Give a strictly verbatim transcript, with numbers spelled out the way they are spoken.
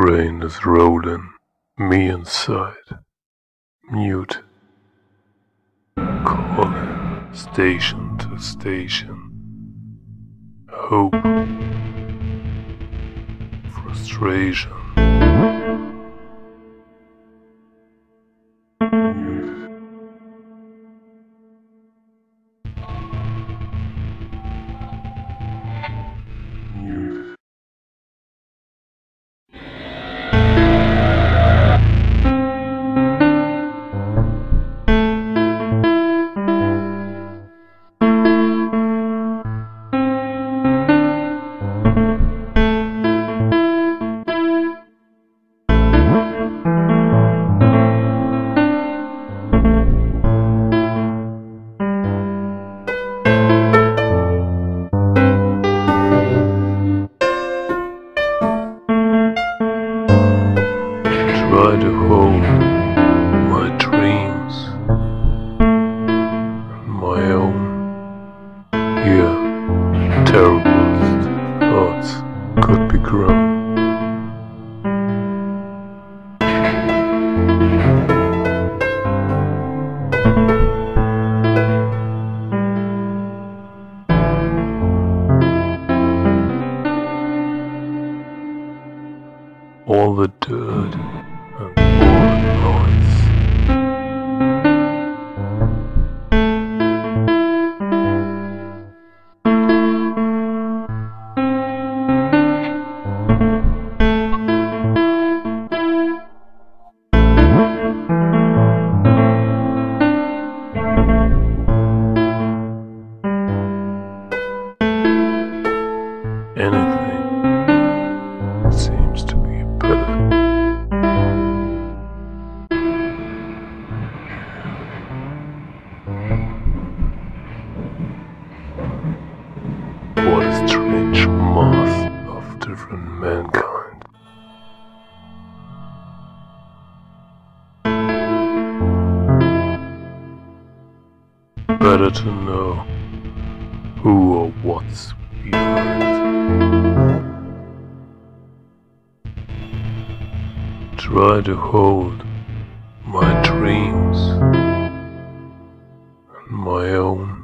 brain is rolling, me inside, mute, calling station to station, hope, frustration. Try to hold my dreams and my own. Here, terriblest thoughts could be grown. All the dirt and all the noise, anything seems to be better. What a strange mass of different mankind. Better to know who or what's behind. Try to hold my dreams and my own.